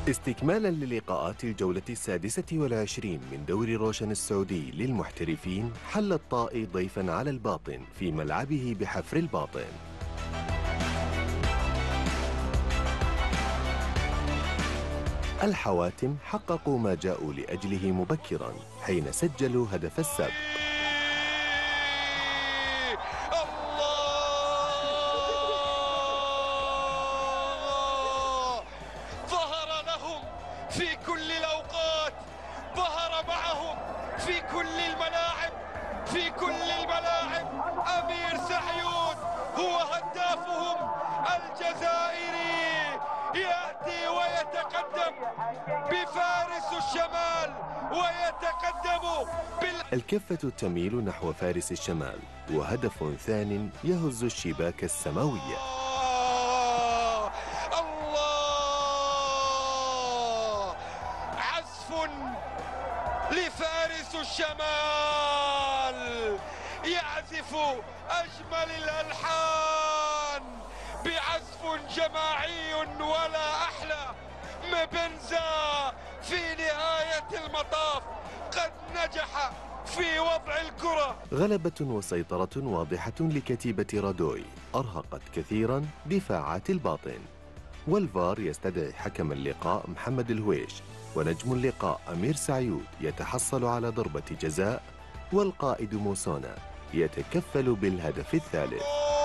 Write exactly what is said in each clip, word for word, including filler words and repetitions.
استكمالا للقاءات الجولة السادسة والعشرين من دوري روشن السعودي للمحترفين، حل الطائي ضيفا على الباطن في ملعبه بحفر الباطن. الحواتم حققوا ما جاءوا لأجله مبكرا حين سجلوا هدف السبق. في كل الأوقات، ظهر معهم في كل الملاعب في كل الملاعب أمير سعيود هو هدافهم الجزائري، يأتي ويتقدم بفارس الشمال ويتقدم بال... الكفة تميل نحو فارس الشمال، وهدف ثان يهز الشباك السماوية. لفارس الشمال يعزف أجمل الألحان بعزف جماعي ولا أحلى. مبنزا في نهاية المطاف قد نجح في وضع الكرة. غلبة وسيطرة واضحة لكتيبة رادوي أرهقت كثيرا دفاعات الباطن، والفار يستدعي حكم اللقاء محمد الهويش، ونجم اللقاء أمير سعيود يتحصل على ضربة جزاء، والقائد موسونا يتكفل بالهدف الثالث.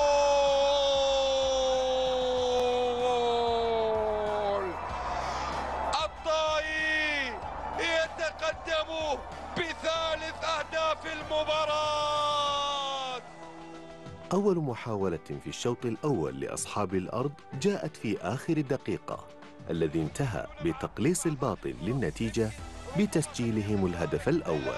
الطائي يتقدم بثالث أهداف المباراة. أول محاولة في الشوط الأول لأصحاب الأرض جاءت في آخر دقيقة، الذي انتهى بتقليص الباطن للنتيجة بتسجيلهم الهدف الأول.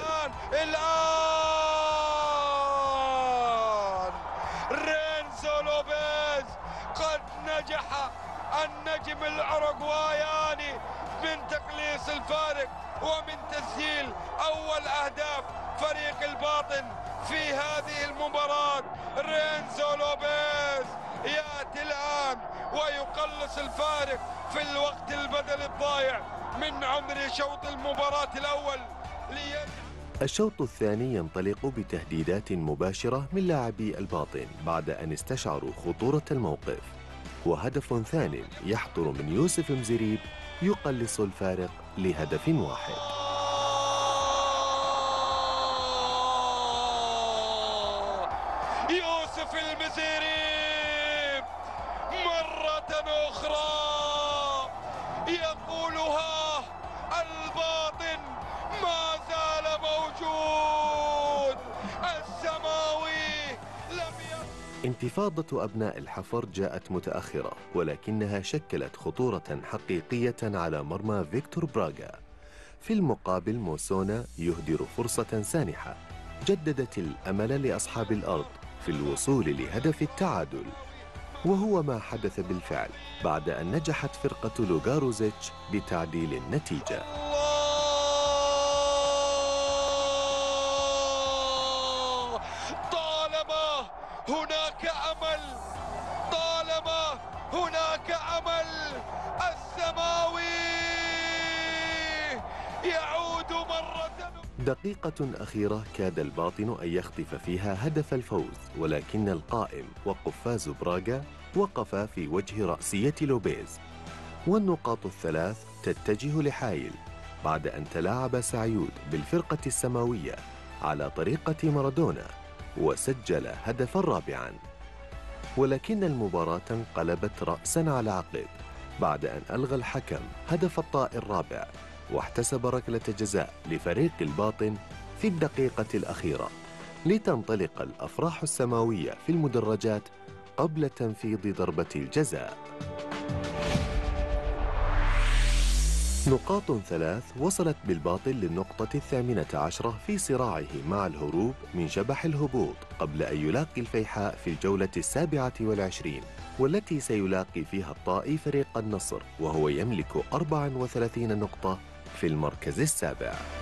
الآن رينزو لوبيز قد نجح النجم الأوروغواياني من تقليص الفارق ومن تسجيل أول أهداف فريق الباطن في هذه المباراة. رينزو لوبيز يأتي الآن ويقلص الفارق في الوقت البدل الضايع من عمر شوط المباراة الأول. الشوط الثاني ينطلق بتهديدات مباشرة من لاعبي الباطن بعد أن استشعروا خطورة الموقف، وهدف ثان يحضر من يوسف مزريب يقلص الفارق لهدف واحد. يوسف المزريب مرة أخرى يقولها الباطن ما زال موجود. السماوي لم يقل. انتفاضة أبناء الحفر جاءت متأخرة، ولكنها شكلت خطورة حقيقية على مرمى فيكتور براغا. في المقابل موسونا يهدر فرصة سانحة جددت الأمل لأصحاب الأرض في الوصول لهدف التعادل، وهو ما حدث بالفعل بعد أن نجحت فرقة لوغاروزيتش بتعديل النتيجة. طالما هناك أمل، طالما هناك أمل، السماوي يعود مرة. دقيقة أخيرة كاد الباطن أن يخطف فيها هدف الفوز، ولكن القائم وقفاز براغا وقف في وجه رأسية لوبيز، والنقاط الثلاث تتجه لحايل بعد أن تلاعب سعيود بالفرقة السماوية على طريقة مارادونا وسجل هدفا رابعا. ولكن المباراة انقلبت رأسا على عقب بعد أن ألغى الحكم هدف الطائي الرابع، واحتسب ركلة جزاء لفريق الباطن في الدقيقة الأخيرة لتنطلق الأفراح السماوية في المدرجات قبل تنفيذ ضربة الجزاء. نقاط ثلاث وصلت بالباطن للنقطة الثامنة عشرة في صراعه مع الهروب من شبح الهبوط قبل أن يلاقي الفيحاء في الجولة السابعة والعشرين، والتي سيلاقي فيها الطائي فريق النصر، وهو يملك أربع وثلاثين نقطة في المركز السابع.